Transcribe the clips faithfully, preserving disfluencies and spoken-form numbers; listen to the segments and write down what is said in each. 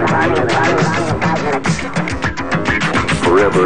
Forever.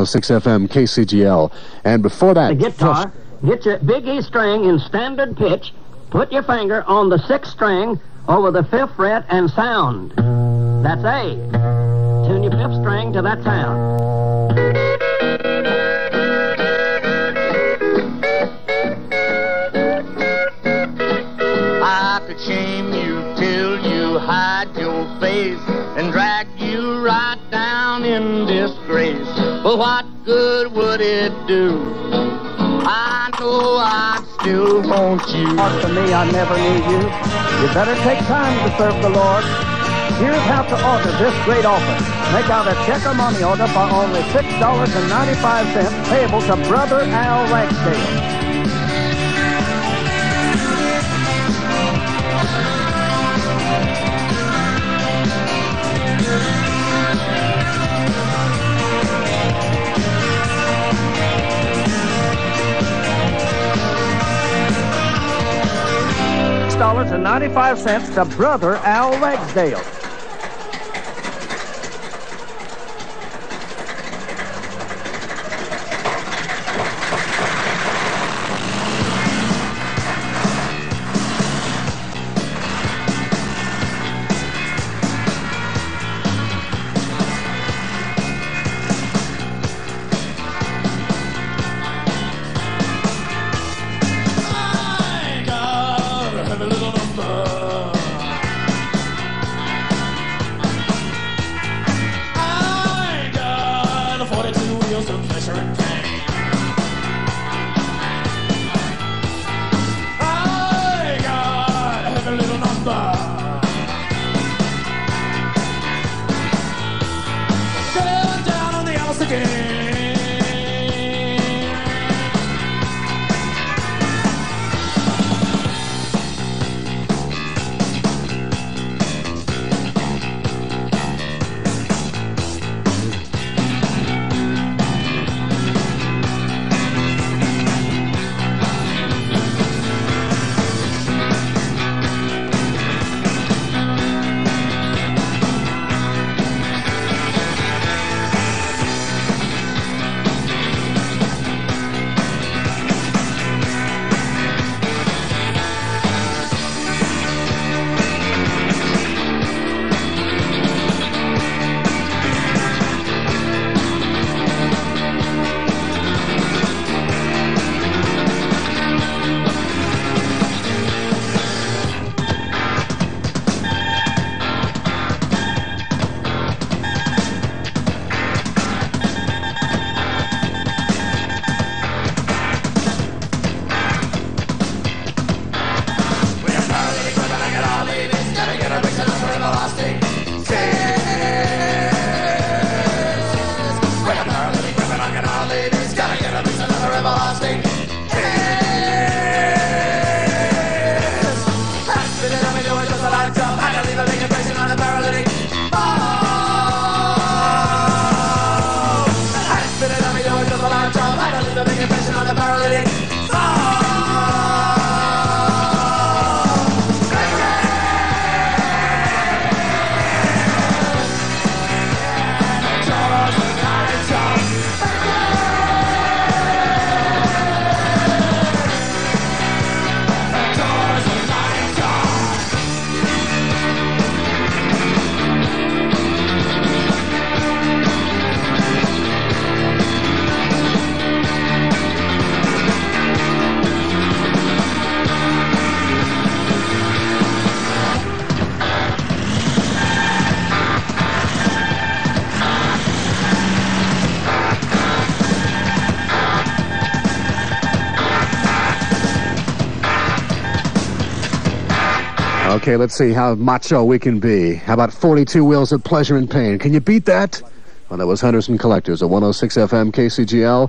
oh six F M K C G L. And before that... The guitar, get your big E string in standard pitch, put your finger on the sixth string over the fifth fret and sound. That's A. Tune your fifth string to that sound. I could shame you till you hide your face and drag you right down in disgrace. But what good would it do? I know I still want you. To me, I never need you. You better take time to serve the Lord. Here's how to order this great offer. Make out a check or money order for only six dollars and ninety-five cents payable to Brother Al Ragsdale. six dollars and ninety-five cents to Brother Al Ragsdale. Okay, let's see how macho we can be. How about forty-two Wheels of Pleasure and Pain? Can you beat that? Well, that was Hunters and Collectors at one oh six F M K C G L.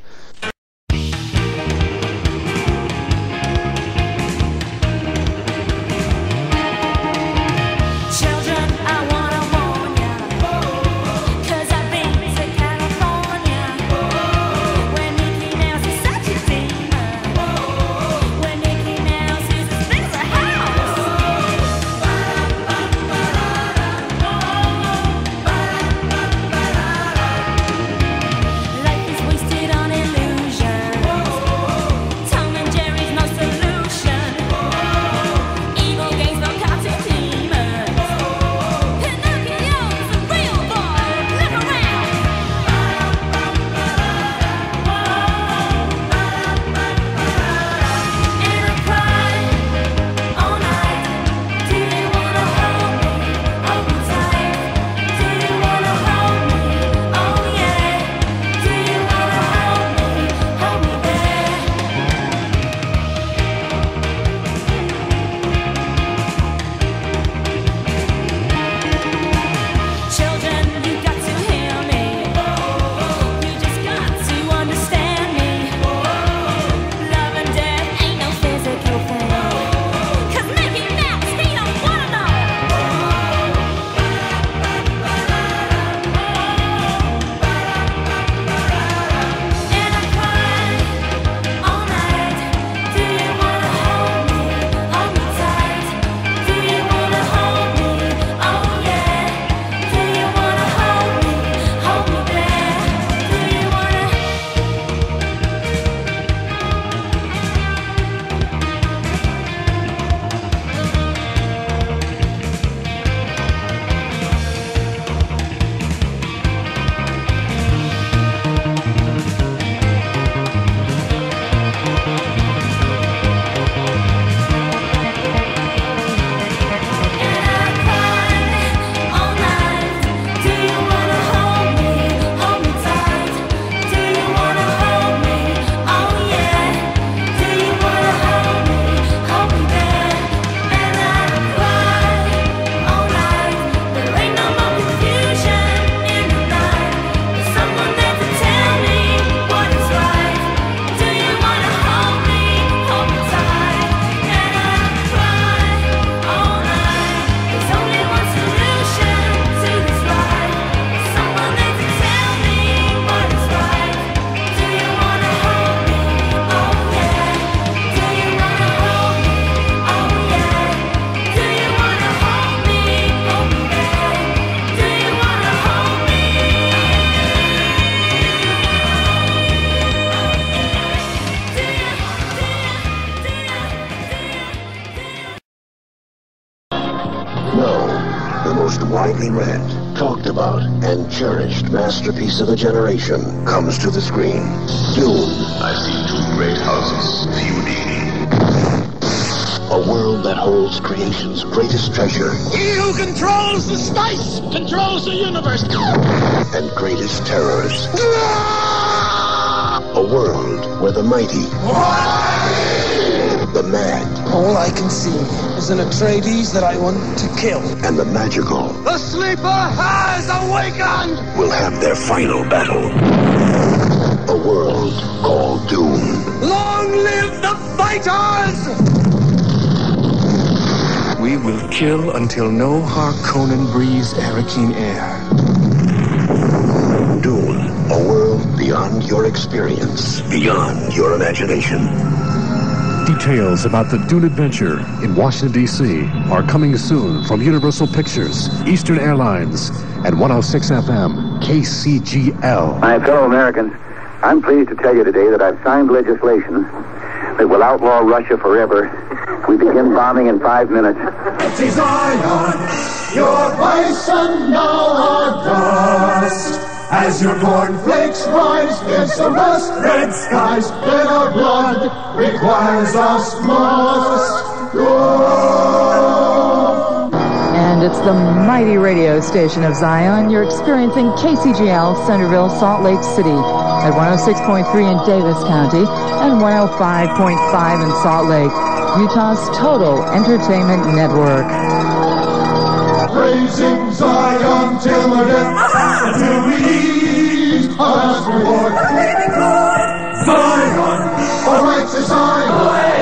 Life is about and cherished masterpiece of a generation comes to the screen. Dune. I see two great houses feuding. A world that holds creation's greatest treasure. He who controls the space controls the universe. And greatest terrors. A world where the mighty, the mad, all I can see is an Atreides that I want to kill. and the magical The sleeper has awakened! will have their final battle. A world called Dune. Long live the fighters! We will kill until no Harkonnen breathes Arakeen air. Dune, a world beyond your experience, beyond your imagination. Details about the Dune adventure in Washington, D C are coming soon from Universal Pictures, Eastern Airlines, and one oh six F M, K C G L. My fellow Americans, I'm pleased to tell you today that I've signed legislation that will outlaw Russia forever. We begin bombing in five minutes. Zion, your bison now are dust. As your cornflakes rise against the rust red skies, then our blood requires us must go. And it's the mighty radio station of Zion. You're experiencing K C G L, Centerville, Salt Lake City, at one oh six point three in Davis County and one oh five point five in Salt Lake, Utah's total entertainment network. Praising Zion till our death, until we eat our last reward. Zion, all righteous Zion.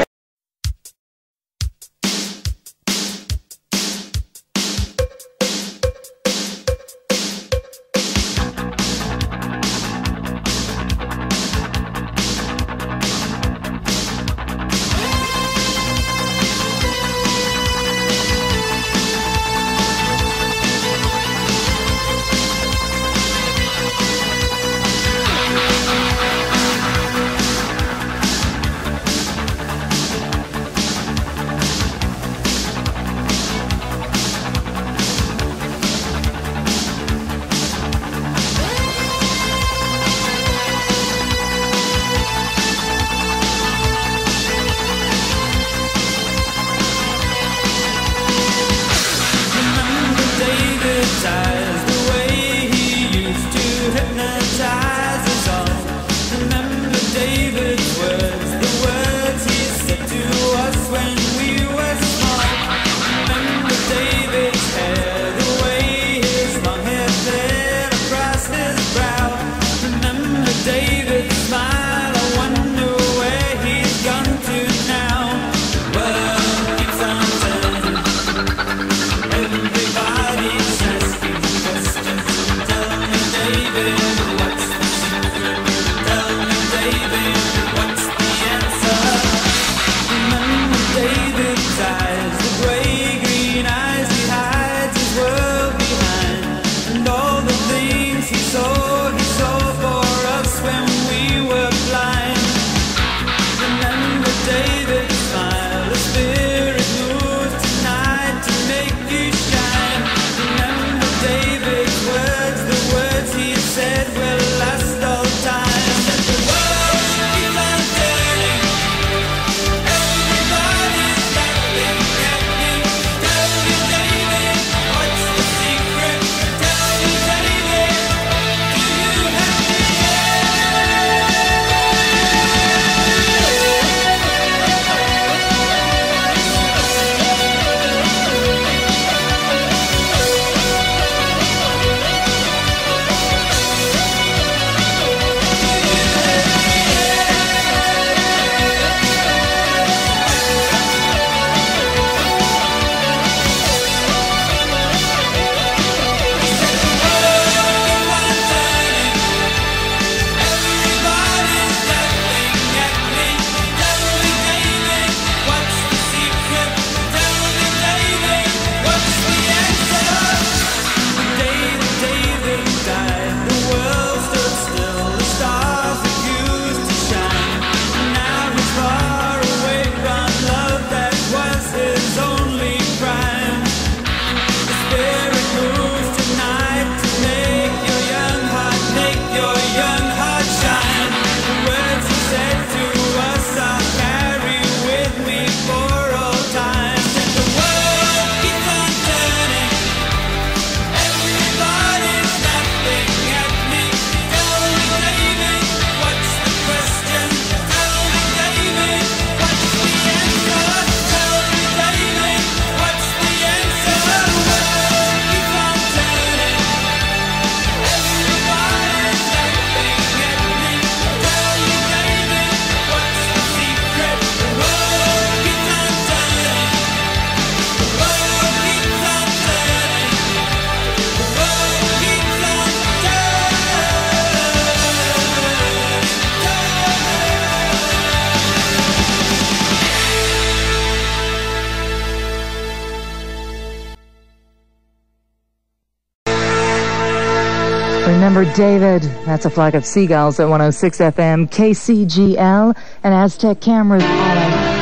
Remember David, that's a flock of seagulls at one oh six F M, K C G L, and Aztec cameras on.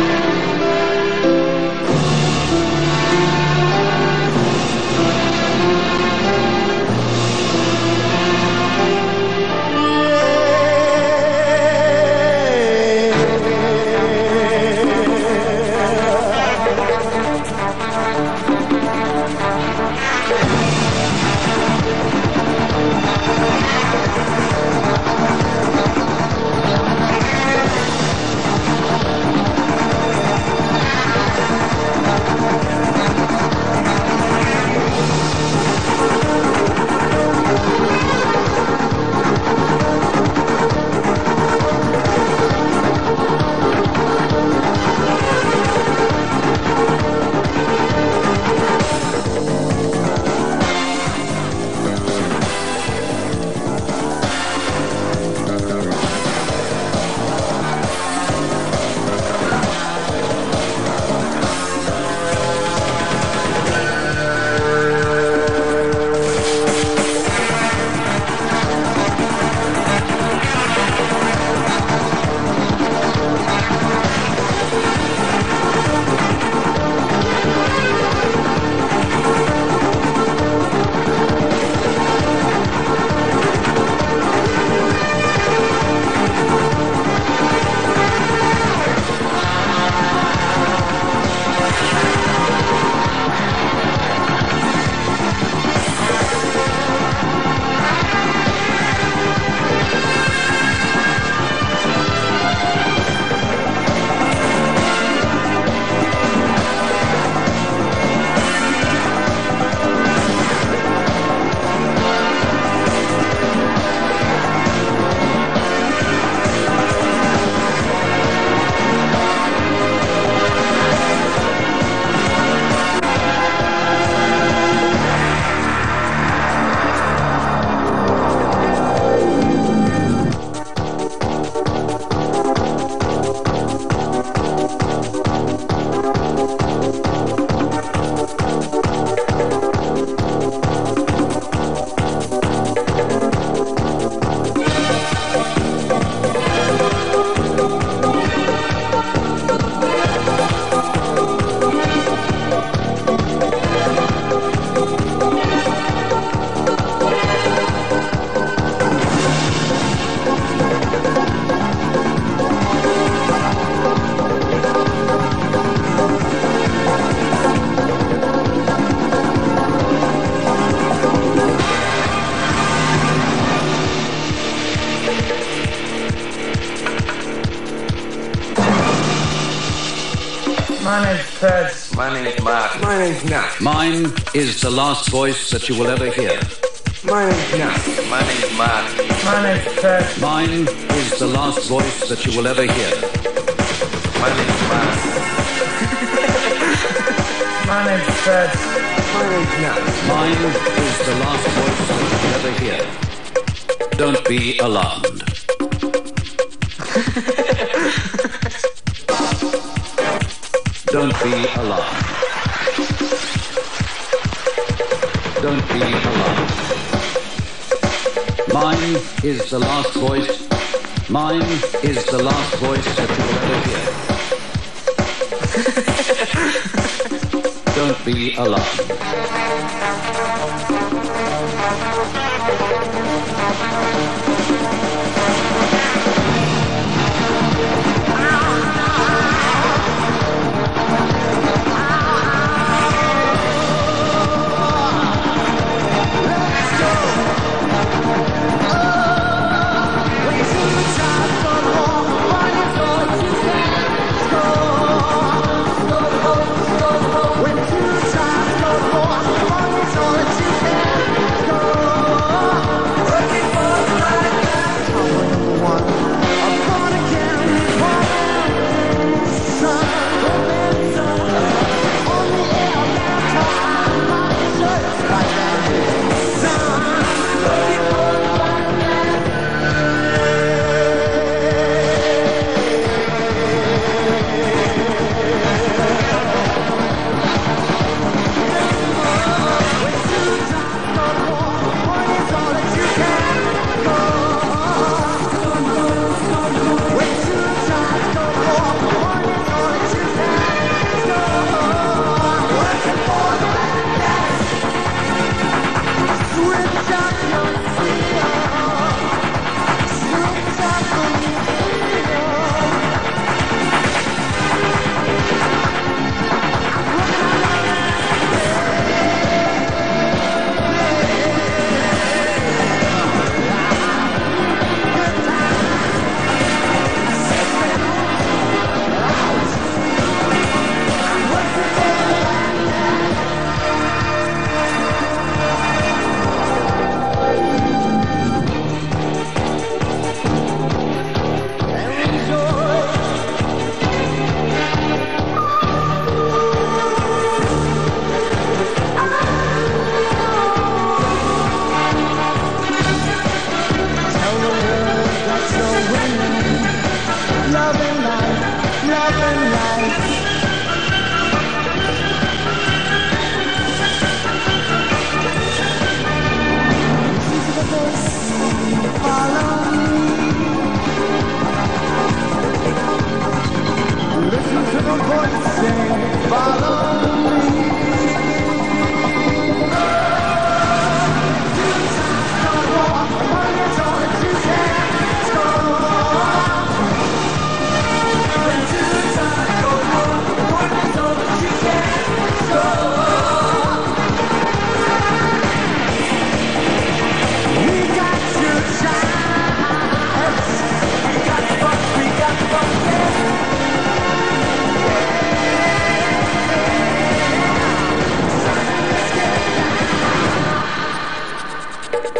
My name's Fred. My name's Mark. My name's Nat. Mine is the last voice that you will ever hear. My name's Nat. My name's Mark. My name's Fred. Mine is the last voice that you will ever hear. My name's Mark. My name's Fred. My name's Nat. Mine is the last voice that you will ever hear. Don't be alarmed. Don't be alarmed. Don't be alarmed. Mine is the last voice. Mine is the last voice that you will ever hear. Don't be alarmed. Working for the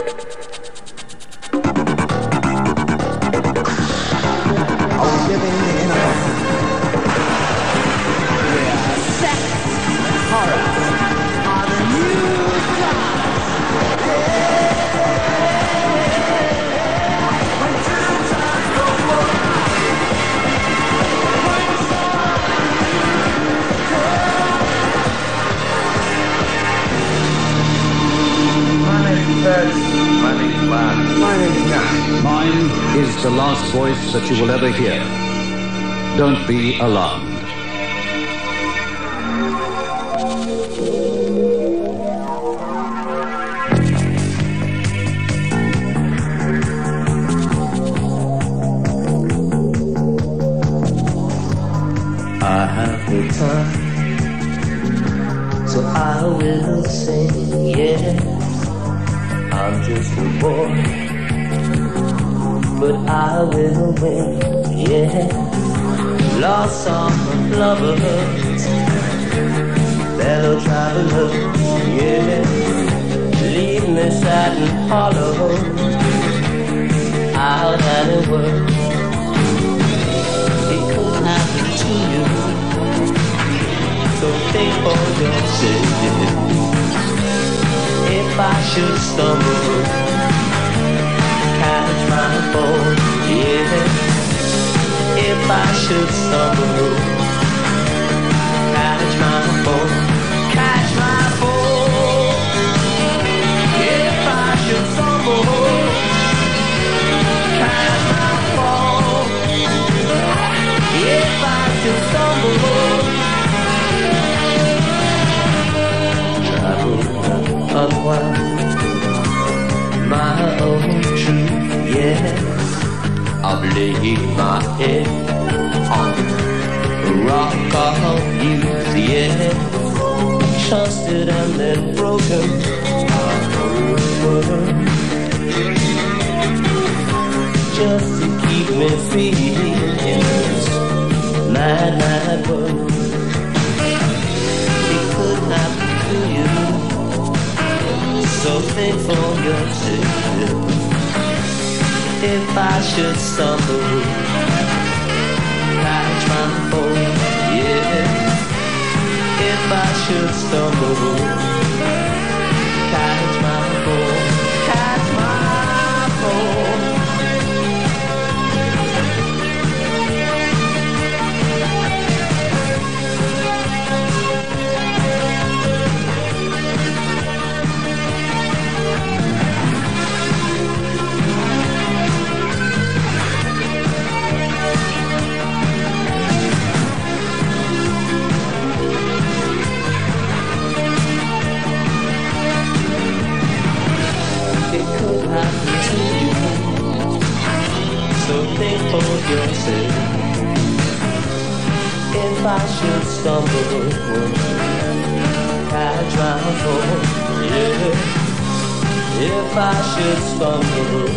Are we living in a world where sex and horror are the new gods? When time turns the world, My name's Serge. My name's Mark. my name's Nat. Mine is the last voice that you will ever hear. Don't be alarmed. I have the time, so I will sing, yeah. I'm just a boy, but I will win, yeah. Lost song of lovers, fellow travelers, yeah. Leave me sad and hollow, out at the world. It could happen to you, so think for yourself. If I should stumble, catch my fall, yeah. If I should stumble, catch my fall, catch my fall. If I should stumble, catch my fall. If I should stumble, travel unwind my own truth, yeah. I'll lay my head on the rock of youth, yeah. Trusted and then broken, just to keep me free in this mad, mad world. It could happen to you, so think for yourself. If I should stumble, catch my fall, yeah. If I should stumble, catch my fall, catch my fall. Happen to you, so think for yourself. If I should stumble, catch my fall, yeah. If I should stumble,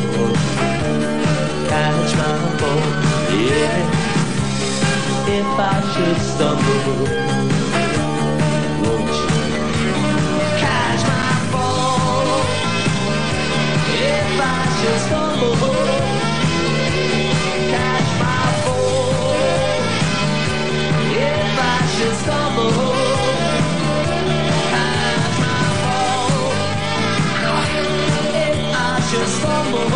catch my fall, yeah. If I should stumble, won't you catch my fall? If I should stumble, catch my fall. If I should stumble, catch my fall. If I should stumble,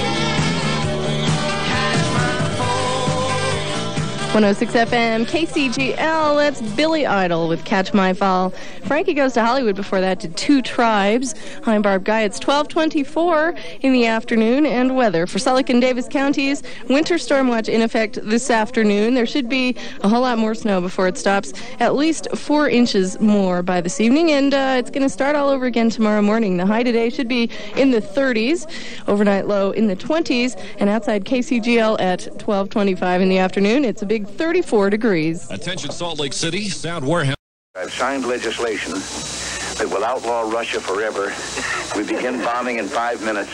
catch my fall. one oh six F M, K C G L, that's Billy Idol with Catch My Fall. Frankie Goes to Hollywood before that to Two Tribes. I'm Barb Guy. It's twelve twenty-four in the afternoon, and weather for Salt Lake and Davis counties. Winter storm watch in effect this afternoon. There should be a whole lot more snow before it stops. At least four inches more by this evening, and uh, it's going to start all over again tomorrow morning. The high today should be in the thirties, overnight low in the twenties, and outside K C G L at twelve twenty-five in the afternoon, it's a big thirty-four degrees. Attention Salt Lake City, Sound Warehouse. I've signed legislation that will outlaw Russia forever. We begin bombing in five minutes.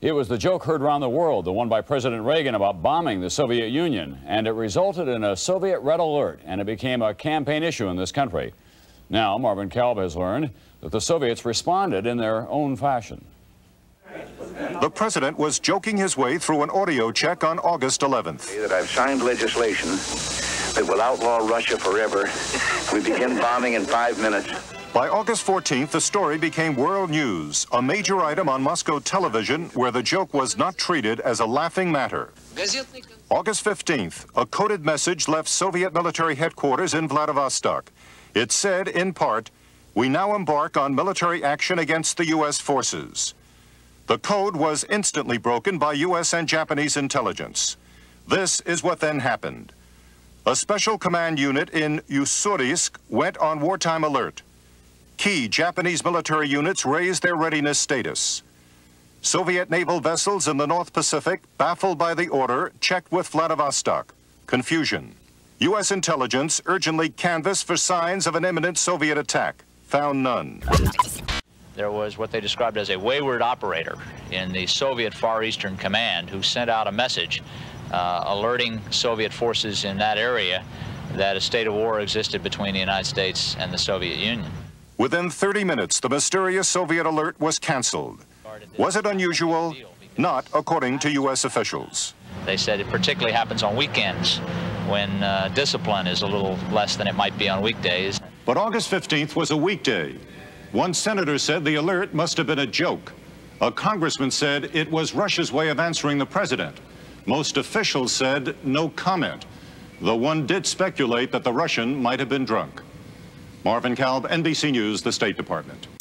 It was the joke heard around the world, the one by President Reagan about bombing the Soviet Union, and it resulted in a Soviet red alert, and it became a campaign issue in this country. Now, Marvin Kalb has learned that the Soviets responded in their own fashion. The president was joking his way through an audio check on August eleventh. That I've signed legislation that will outlaw Russia forever. We begin bombing in five minutes. By August fourteenth, the story became world news, a major item on Moscow television where the joke was not treated as a laughing matter. August fifteenth, a coded message left Soviet military headquarters in Vladivostok. It said, in part, "We now embark on military action against the U S forces." The code was instantly broken by U S and Japanese intelligence. This is what then happened. A special command unit in Ussurisk went on wartime alert. Key Japanese military units raised their readiness status. Soviet naval vessels in the North Pacific, baffled by the order, checked with Vladivostok. Confusion. U S intelligence urgently canvassed for signs of an imminent Soviet attack. Found none. There was what they described as a wayward operator in the Soviet Far Eastern Command who sent out a message uh, alerting Soviet forces in that area that a state of war existed between the United States and the Soviet Union. Within thirty minutes, the mysterious Soviet alert was canceled. Was it unusual? Not according to U S officials. They said it particularly happens on weekends when uh, discipline is a little less than it might be on weekdays. But August fifteenth was a weekday. One senator said the alert must have been a joke. A congressman said it was Russia's way of answering the president. Most officials said no comment, though one did speculate that the Russian might have been drunk. Marvin Kalb, N B C News, the State Department.